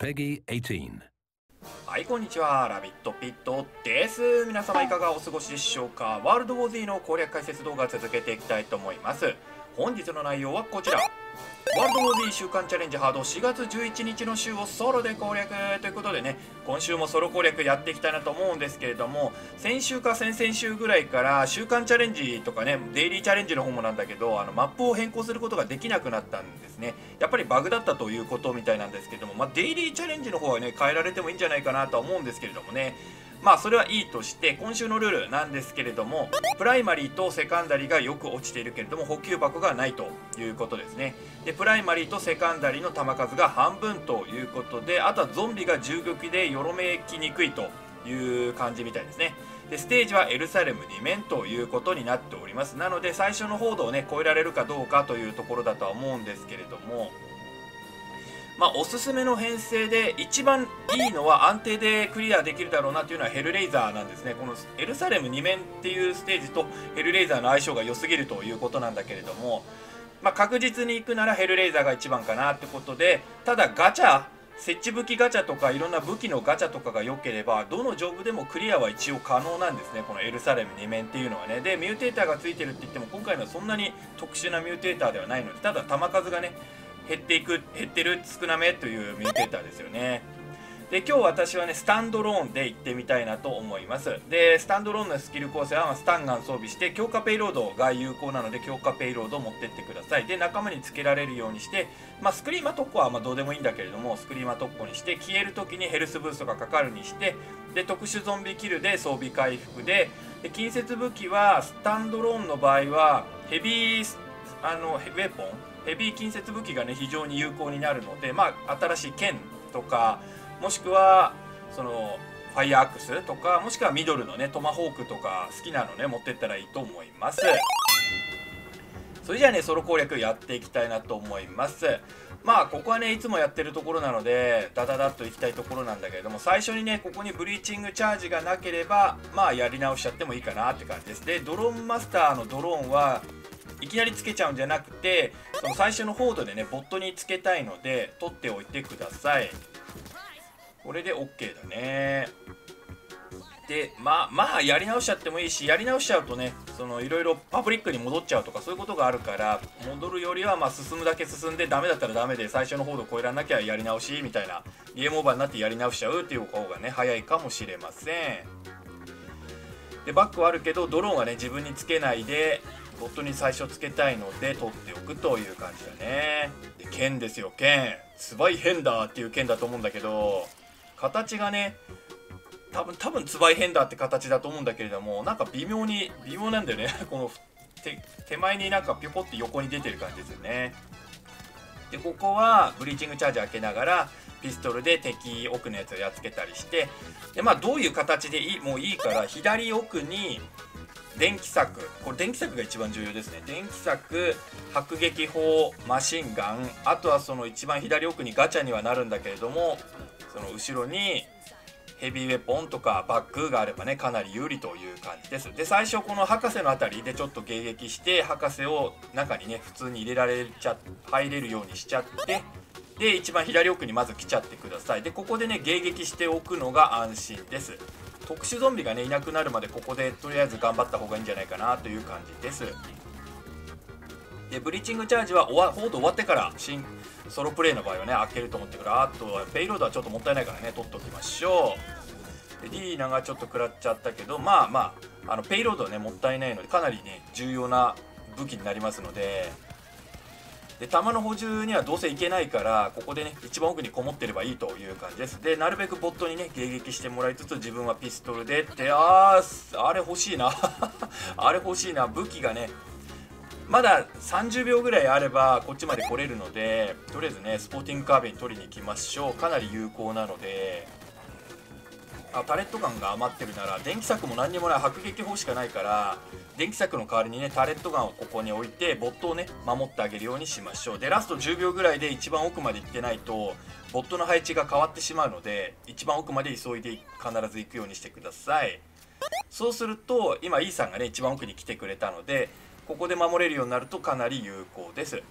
Peggy 18. はい、こんにちは。ラビットピットです。皆様いかがお過ごしでしょうか。ワールドウォー Z の攻略解説動画を続けていきたいと思います。本日の内容はこちら。ワールドウォー Z 週間チャレンジハード4月11日の週をソロで攻略ということでね、今週もソロ攻略やっていきたいなと思うんですけれども、先週か先々週ぐらいから週間チャレンジとかね、デイリーチャレンジの方もなんだけど、マップを変更することができなくなったんですね。やっぱりバグだったということみたいなんですけども、デイリーチャレンジの方はね、変えられてもいいんじゃないかなとは思うんですけれどもね。それはいいとして、今週のルールなんですけれども、プライマリーとセカンダリーがよく落ちているけれども補給箱がないということですね。でプライマリーとセカンダリーの弾数が半分ということで、あとはゾンビが銃撃でよろめきにくいという感じみたいですね。でステージはエルサレム2面ということになっております。なので最初の報道をね超えられるかどうかというところだとは思うんですけれども、おすすめの編成で一番いいのは安定でクリアできるだろうなというのはヘルレイザーなんですね。このエルサレム2面っていうステージとヘルレイザーの相性が良すぎるということなんだけれども、確実に行くならヘルレイザーが一番かなってことで、ただガチャ設置武器ガチャとかいろんな武器のガチャとかが良ければどのジョブでもクリアは一応可能なんですね、このエルサレム2面っていうのはね。でミューテーターがついてるって言っても今回のはそんなに特殊なミューテーターではないので、ただ弾数がね減ってる少なめというミューテーターですよね。で今日私はねスタンドローンで行ってみたいなと思います。でスタンドローンのスキル構成はスタンガン装備して強化ペイロードが有効なので強化ペイロードを持ってってください。で仲間につけられるようにして、スクリーマ特攻はどうでもいいんだけれどもスクリーマ特攻にして、消える時にヘルスブーストがかかるにして、で特殊ゾンビキルで装備回復で、近接武器はスタンドローンの場合はヘビーウェポンヘビー近接武器がね非常に有効になるので、新しい剣とかもしくはそのファイアーアックスとか、もしくはミドルのねトマホークとか好きなのね持ってったらいいと思います。それじゃあねソロ攻略やっていきたいなと思います。ここはねいつもやってるところなのでダダダッといきたいところなんだけれども、最初にねここにブリーチングチャージがなければやり直しちゃってもいいかなって感じです。でドローンマスターのドローンはいきなりつけちゃうんじゃなくて、その最初のホードでねボットにつけたいので取っておいてください。これで OK だね。でやり直しちゃってもいいし、やり直しちゃうとねいろいろパブリックに戻っちゃうとかそういうことがあるから、戻るよりは進むだけ進んでダメだったらダメで最初のホード超えられなきゃやり直しみたいな、ゲームオーバーになってやり直しちゃうっていう方がね早いかもしれません。でバックはあるけどドローンはね自分につけないでボットに最初つけたいので取っておくという感じだね。で剣ですよ、剣ツバイヘンダーっていう剣だと思うんだけど、形がね多分ツバイヘンダーって形だと思うんだけれども、なんか微妙なんだよねこの手前になんかピョコって横に出てる感じですよね。でここはブリーチングチャージ開けながらピストルで敵奥のやつをやっつけたりして、でどういう形でもういいから左奥に電気柵、これ電気柵が一番重要ですね。電気柵、迫撃砲、マシンガン、あとはその一番左奥にガチャにはなるんだけれども、その後ろにヘビーウェポンとかバッグがあればねかなり有利という感じです。で最初この博士の辺りでちょっと迎撃して博士を中にね普通に入れるようにしちゃって、で一番左奥にまず来ちゃってください。でここでね迎撃しておくのが安心です。特殊ゾンビがねいなくなるまでここでとりあえず頑張った方がいいんじゃないかなという感じです。でブリーチングチャージはホード終わってからソロプレイの場合はね開けると思ってから、あとはペイロードはちょっともったいないからね取っておきましょう。でリーナがちょっと食らっちゃったけどペイロードはねもったいないのでかなりね重要な武器になりますので、弾の補充にはどうせいけないからここでね一番奥にこもってればいいという感じです。でなるべくボットにね迎撃してもらいつつ自分はピストルでって、あれ欲しいなあれ欲しいな。武器がねまだ30秒ぐらいあればこっちまで来れるので、とりあえずねスポーティングカービン取りに行きましょう。かなり有効なので、タレットガンが余ってるなら電気柵も何にもない迫撃砲しかないから、電気柵の代わりにねタレットガンをここに置いてボットをね守ってあげるようにしましょう。でラスト10秒ぐらいで一番奥まで行ってないとボットの配置が変わってしまうので、一番奥まで急いで必ず行くようにしてください。そうすると今 E さんがね一番奥に来てくれたので、ここで守れるようになるとかなり有効です。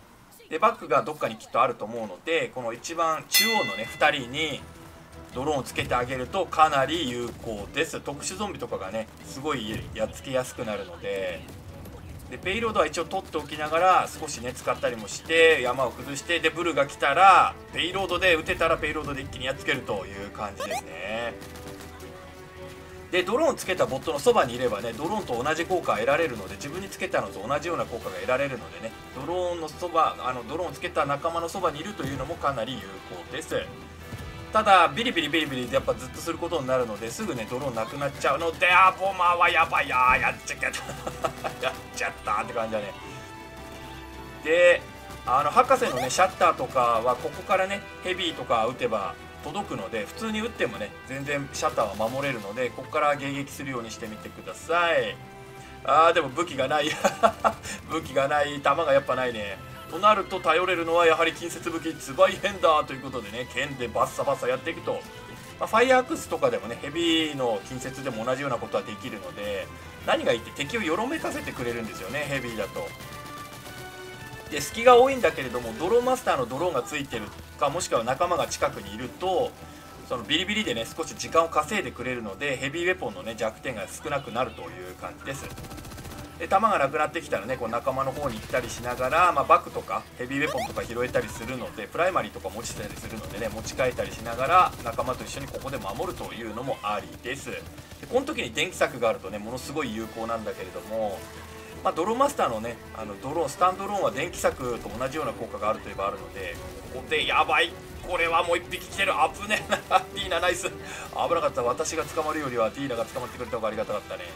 でバックがどっかにきっとあると思うので、この一番中央のね2人にドローンをつけてあげるとかなり有効です。特殊ゾンビとかがねすごいやっつけやすくなるので、ペイロードは一応取っておきながら少しね使ったりもして山を崩して、でブルが来たらペイロードで撃てたらペイロードで一気にやっつけるという感じですね。でドローンつけたボットのそばにいればねドローンと同じ効果が得られるので、自分につけたのと同じような効果が得られるのでね、ドローンのそばドローンをつけた仲間のそばにいるというのもかなり有効です。ただビリビリビリビリでやっぱずっとすることになるので、すぐねドローンなくなっちゃうので、ボマーはやばいやっちゃったやっちゃったって感じだね。で博士のねシャッターとかはここからねヘビーとか撃てば届くので、普通に撃ってもね全然シャッターは守れるので、ここから迎撃するようにしてみてください。でも武器がない武器がない、弾がやっぱないね。となると頼れるのはやはり近接武器ツバイヘンダーということでね、剣でバッサバッサやっていくと、ファイヤーアクスとかでもねヘビーの近接でも同じようなことはできるので、何がいいって敵をよろめかせてくれるんですよね、ヘビーだと。で隙が多いんだけれども、ドローンマスターのドローンがついてるか、もしくは仲間が近くにいるとそのビリビリでね少し時間を稼いでくれるので、ヘビーウェポンのね弱点が少なくなるという感じです。で弾がなくなってきたらねこう仲間の方に行ったりしながら、バックとかヘビーウェポンとか拾えたりするので、プライマリーとか持ちたりするのでね持ち替えたりしながら仲間と一緒にここで守るというのもありです。でこの時に電気柵があるとねものすごい有効なんだけれども、ドローンマスターのねドローンスタンドローンは電気柵と同じような効果があるといえばあるので、ここでやばい、これはもう1匹来てる、危ねえなディーナナイス、危なかった。私が捕まるよりはディーナが捕まってくれた方がありがたかったね。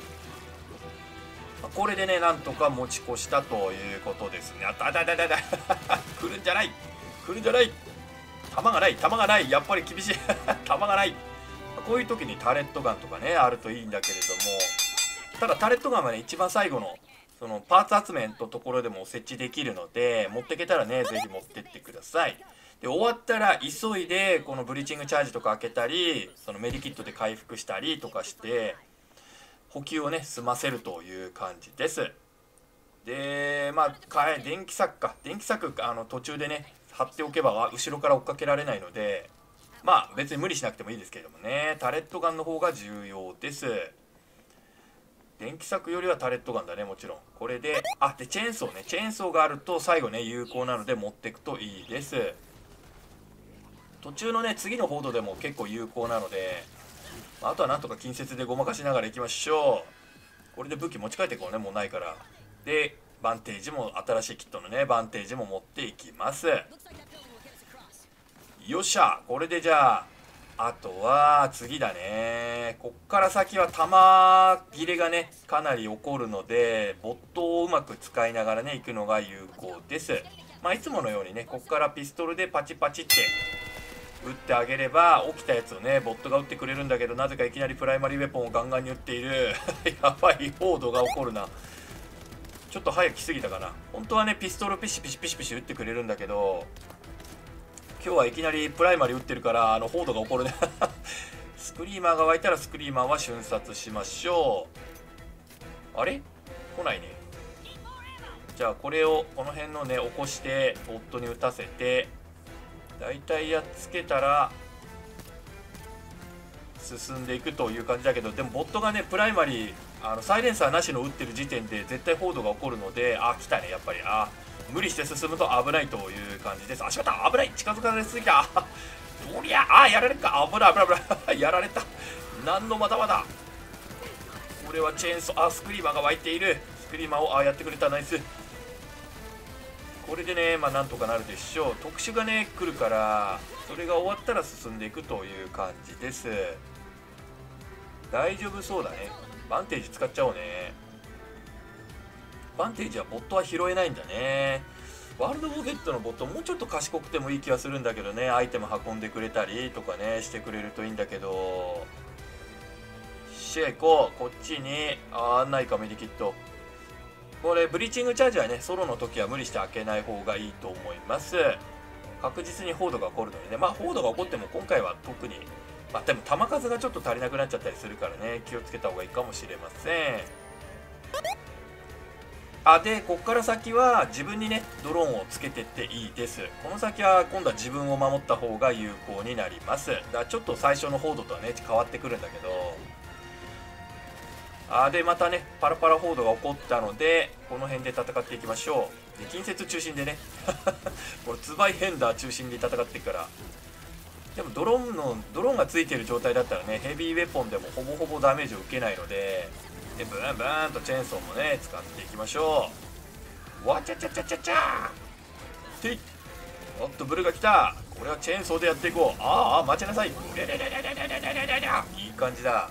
これでねなんとか持ち越したということですね。来るんじゃない、来るんじゃない、弾がない弾がない、やっぱり厳しい弾がない。こういう時にタレットガンとかねあるといいんだけれども、ただタレットガンはね一番最後のそのパーツ集めのところでも設置できるので、持ってけたらねぜひ持ってってください。で終わったら急いでこのブリーチングチャージとか開けたり、そのメディキットで回復したりとかして補給をね済ませるという感じです。で電気柵途中でね貼っておけば後ろから追っかけられないので、別に無理しなくてもいいですけれどもね、タレットガンの方が重要です。電気柵よりはタレットガンだね、もちろん。これででチェーンソーね、チェーンソーがあると最後ね有効なので持っていくといいです。途中のね次のホードでも結構有効なので、あとはなんとか近接でごまかしながらいきましょう。これで武器持ち帰っていこうね、もうないから。でバンテージも、新しいキットのねバンテージも持っていきます。よっしゃ、これでじゃあとは次だね。こっから先は弾切れがねかなり起こるので、ボットをうまく使いながらね行くのが有効です。いつものようにねこっからピストルでパチパチって撃ってあげれば、起きたやつをねボットが撃ってくれるんだけど、なぜかいきなりプライマリーウェポンをガンガンに撃っているやばい報道が起こるな。ちょっと早く来すぎたかな。本当はねピストルピシピシピシピシ撃ってくれるんだけど、今日はいきなりプライマリー撃ってるから報道が起こるねスクリーマーが湧いたらスクリーマーは瞬殺しましょう。あれ来ないね。じゃあこれをこの辺のね起こしてボットに撃たせて、だいたいやっつけたら進んでいくという感じだけど、でもボットがねプライマリーサイレンサーなしの撃ってる時点で絶対報道が起こるので、来たねやっぱり。無理して進むと危ないという感じです。しまった、危ない、近づかれすぎたおりゃやられるか、危ない危ない危ないやられた。何のまだまだ。これはチェーンソー、スクリーマーが湧いている。スクリーマーをやってくれた、ナイス。これでねなんとかなるでしょう。特殊がね来るから、それが終わったら進んでいくという感じです。大丈夫そうだね。バンテージ使っちゃおうね。バンテージはボットは拾えないんだね。ワールドボケットのボットもうちょっと賢くてもいい気はするんだけどね、アイテム運んでくれたりとかねしてくれるといいんだけど。シェイコこっちにないかメディキット。これブリーチングチャージはねソロの時は無理して開けない方がいいと思います。確実にホードが起こるのでね、ホードが起こっても今回は特にでも弾数がちょっと足りなくなっちゃったりするからね、気をつけた方がいいかもしれません。 でこっから先は自分にねドローンをつけてっていいです。この先は今度は自分を守った方が有効になります。だからちょっと最初のホードとはね変わってくるんだけど、でまたねパラパラホードが起こったのでこの辺で戦っていきましょう。で近接中心でねこれツバイヘンダー中心で戦っていくから。でもドローンがついてる状態だったらねヘビーウェポンでもほぼほぼダメージを受けないので、ブーンブーンとチェーンソーもね使っていきましょう。わちゃちゃちゃちゃちゃーてい。おっとブルが来た。これはチェーンソーでやっていこう。待ちなさい。いい感じだ。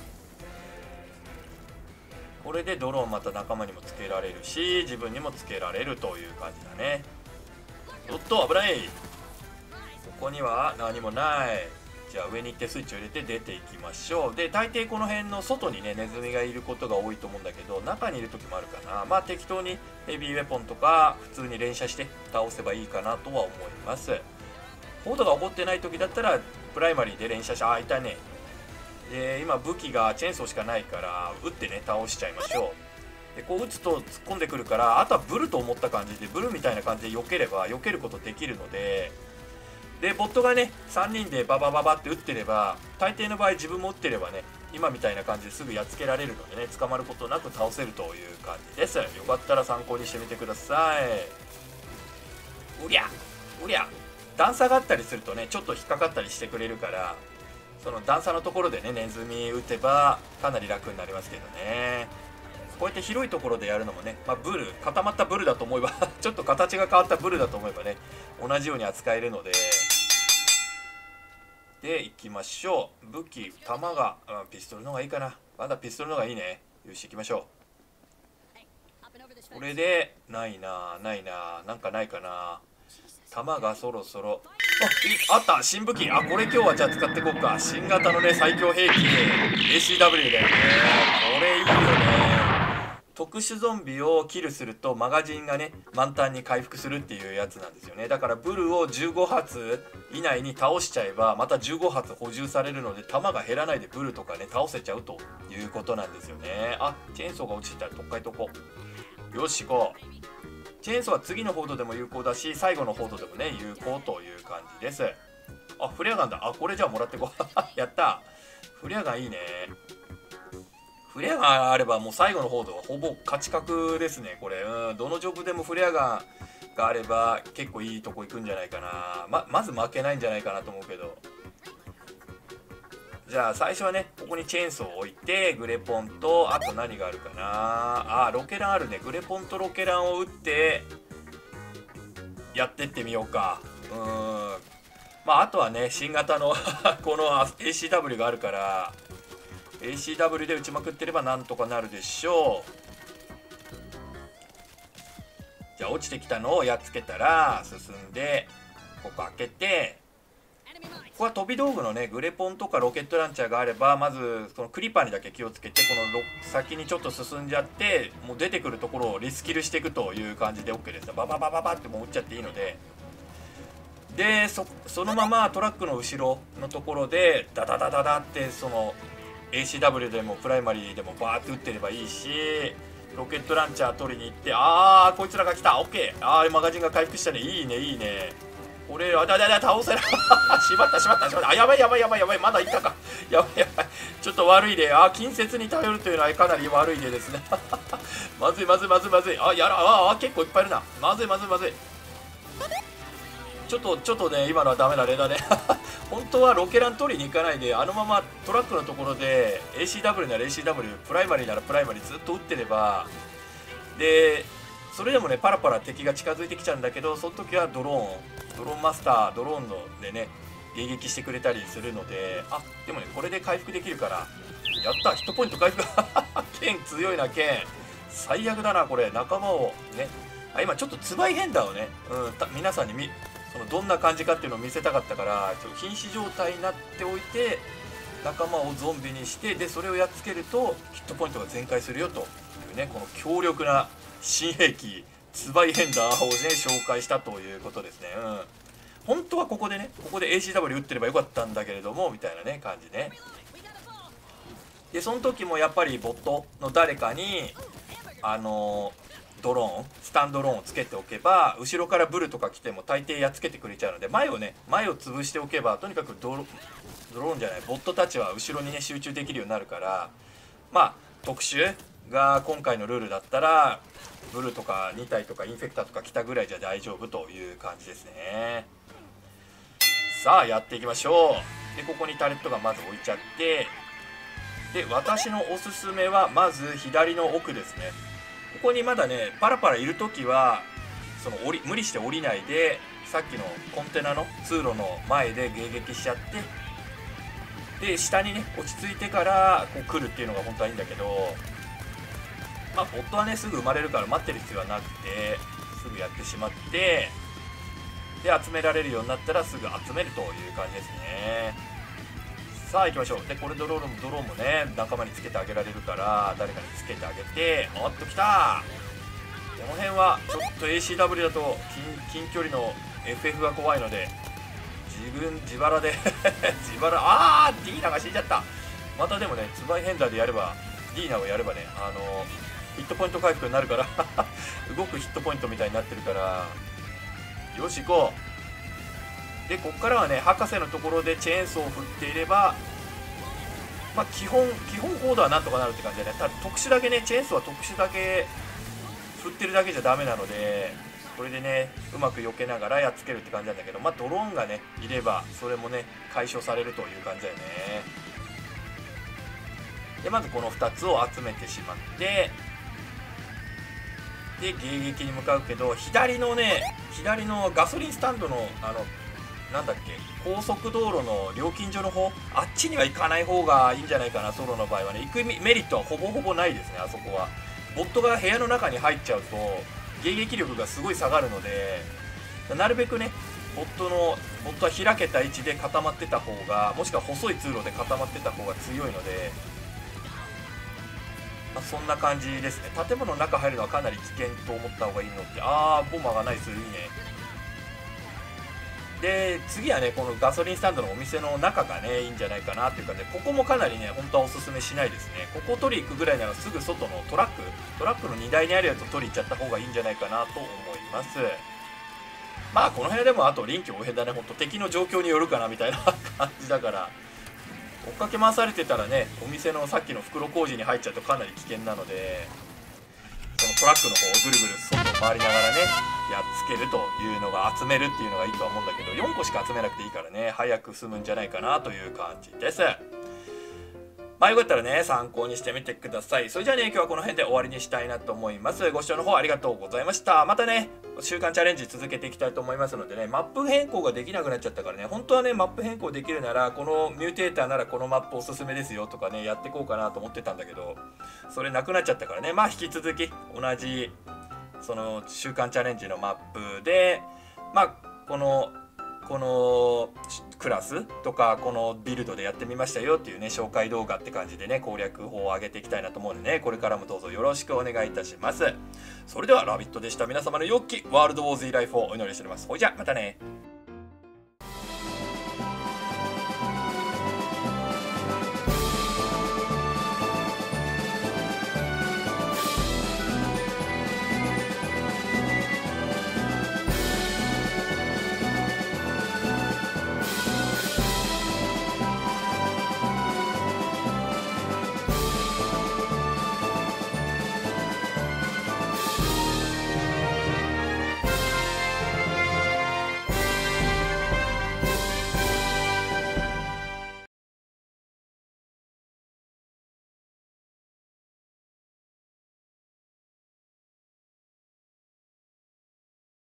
これでドローンまた仲間にもつけられるし自分にもつけられるという感じだね。おっと危ない。ここには何もない。じゃあ上に行ってスイッチを入れて出ていきましょう。で大抵この辺の外にねネズミがいることが多いと思うんだけど、中にいる時もあるかな。まあ適当にヘビーウェポンとか普通に連射して倒せばいいかなとは思います。ホードが起こってない時だったらプライマリーで連射して、いたね。で今武器がチェーンソーしかないから撃ってね倒しちゃいましょう。でこう撃つと突っ込んでくるから、あとはブルと思った感じでブルみたいな感じで避ければ避けることできるので、ボットがね3人でババババって撃ってれば、大抵の場合自分も撃ってればね今みたいな感じですぐやっつけられるのでね捕まることなく倒せるという感じです。よかったら参考にしてみてください。うりゃうりゃ。段差があったりするとねちょっと引っかかったりしてくれるから、その段差のところでねネズミ撃てばかなり楽になりますけどね。こうやって広いところでやるのもね、ブル固まったブルだと思えばちょっと形が変わったブルだと思えばね同じように扱えるので。で行きましょう。武器弾が、ピストルの方がいいかな。まだピストルの方がいいね。よし行きましょう。これでないななんかないかな。弾がそろそろあった。新武器。これ今日はじゃあ使っていこうか。新型のね最強兵器 ACW だよね。これいいよね。特殊ゾンビをキルするとマガジンがね満タンに回復するっていうやつなんですよね。だからブルを15発以内に倒しちゃえばまた15発補充されるので弾が減らないでブルとかね倒せちゃうということなんですよね。チェーンソーが落ちてたらとっかいとこ。よし行こう。チェーンソーは次のホードでも有効だし最後のホードでもね有効という感じです。フレアガンだ。これじゃあもらってこうやった。フレアガンいいね。フレアガンあればもう最後のホードはほぼ勝ち確ですねこれ。どのジョブでもフレアガンがあれば結構いいとこ行くんじゃないかな。まず負けないんじゃないかなと思うけど。じゃあ最初はねここにチェーンソーを置いてグレポンとあと何があるかな。ロケランあるね。グレポンとロケランを打ってやってってみようか。あとはね新型のこの ACW があるから ACW で打ちまくってればなんとかなるでしょう。じゃあ落ちてきたのをやっつけたら進んでここ開けて、ここは飛び道具のねグレポンとかロケットランチャーがあればまずこのクリッパーにだけ気をつけてこの先にちょっと進んじゃってもう出てくるところをリスキルしていくという感じで OK です。バババババってもう撃っちゃっていいので。そのままトラックの後ろのところでダダダダダってその ACW でもプライマリーでもバーって撃ってればいいし、ロケットランチャー取りに行ってこいつらが来た。 OK。マガジンが回復したね。いいねいいね。これ倒せなしまったやばいまだいたかやばいちょっと悪い例。近接に頼るというのはかなり悪い例ですねまずい結構いっぱいいるな。まずいちょっとね今のはダメな例だね本当はロケラン取りに行かないであのままトラックのところで ACW なら ACW プライマリーならプライマリーずっと撃ってれば、でそれでもねパラパラ敵が近づいてきちゃうんだけど、その時はドローンマスタードローンのでね迎撃してくれたりするので、でもねこれで回復できるからやった。ヒットポイント回復剣強いな。剣最悪だなこれ。仲間をね今ちょっとツバイヘンダーをね、皆さんにどんな感じかっていうのを見せたかったからちょっと瀕死状態になっておいて仲間をゾンビにして、でそれをやっつけるとヒットポイントが全開するよというねこの強力な新兵器ツバイヘンダーをね紹介したということですね。本当はここで ACW 打ってればよかったんだけれどもみたいなね感じね。でその時もやっぱりボットの誰かにドローンスタンドローンをつけておけば後ろからブルとか来ても大抵やっつけてくれちゃうので、前を潰しておけばとにかくドローンじゃないボットたちは後ろにね集中できるようになるから、まあ特殊が今回のルールだったらブルとか2体とかインフェクターとか来たぐらいじゃ大丈夫という感じですね。さあやっていきましょう。でここにタレットがまず置いちゃって、で私のおすすめはまず左の奥ですね。ここにまだねパラパラいる時は無理して降りないで、さっきのコンテナの通路の前で迎撃しちゃって、で下にね落ち着いてからこう来るっていうのが本当はいいんだけど、まあボットはねすぐ生まれるから待ってる必要はなくてすぐやってしまって、で集められるようになったらすぐ集めるという感じですね。さあ行きましょう。でこれドローンもね仲間につけてあげられるから誰かにつけてあげて、おっと来た。この辺はちょっと ACW だと近距離の FF が怖いので自腹で自腹、ディーナが死んじゃった。またでもねツバイヘンダーでやればディーナをやればねヒットポイント回復になるから動くヒットポイントみたいになってるから、よし行こう。でここからはね博士のところでチェーンソーを振っていれば、まあ基本コードはなんとかなるって感じでね、ただ特殊だけねチェーンソーは特殊だけ振ってるだけじゃダメなので、これでねうまく避けながらやっつけるって感じなんだけど、まあドローンがねいればそれもね解消されるという感じだよね。でまずこの2つを集めてしまって、で迎撃に向かうけど、左のガソリンスタンドのなんだっけ高速道路の料金所の方、あっちには行かない方がいいんじゃないかな。ソロの場合はね行くメリットはほぼほぼないですね。あそこはボットが部屋の中に入っちゃうと迎撃力がすごい下がるので、なるべくねボットは開けた位置で固まってた方が、もしくは細い通路で固まってた方が強いので、まあ、そんな感じですね。建物の中入るのはかなり危険と思った方がいいのって、ボンバーがないです。いいね。で次はねこのガソリンスタンドのお店の中がねいいんじゃないかなっていう感じで、ここもかなりね本当はおすすめしないですね。ここ取り行くぐらいならすぐ外のトラックの荷台にあるやつを取り行っちゃった方がいいんじゃないかなと思います。まあこの辺でもあと臨機応変だね。ほんと敵の状況によるかなみたいな感じだから、追っかけ回されてたらねお店のさっきの袋小路に入っちゃうとかなり危険なので、そのトラックの方をぐるぐる外を回りながらねやっつけるというのが、集めるっていうのがいいとは思うんだけど、4個しか集めなくていいからね早く済むんじゃないかなという感じです。まあよかったらね参考にしてみてください。それじゃあね今日はこの辺で終わりにしたいなと思います。ご視聴の方ありがとうございました。またね週間チャレンジ続けていきたいと思いますのでね、マップ変更ができなくなっちゃったからね、本当はねマップ変更できるならこのミューテーターならこのマップおすすめですよとかねやっていこうかなと思ってたんだけど、それなくなっちゃったからね、まあ引き続き同じその週間チャレンジのマップで、まあこのクラスとかこのビルドでやってみましたよっていうね紹介動画って感じでね攻略法を上げていきたいなと思うのでね、これからもどうぞよろしくお願いいたします。それではラビットでした。皆様の良きワールドウォーズイライフをお祈りしております。ほいじゃまたね。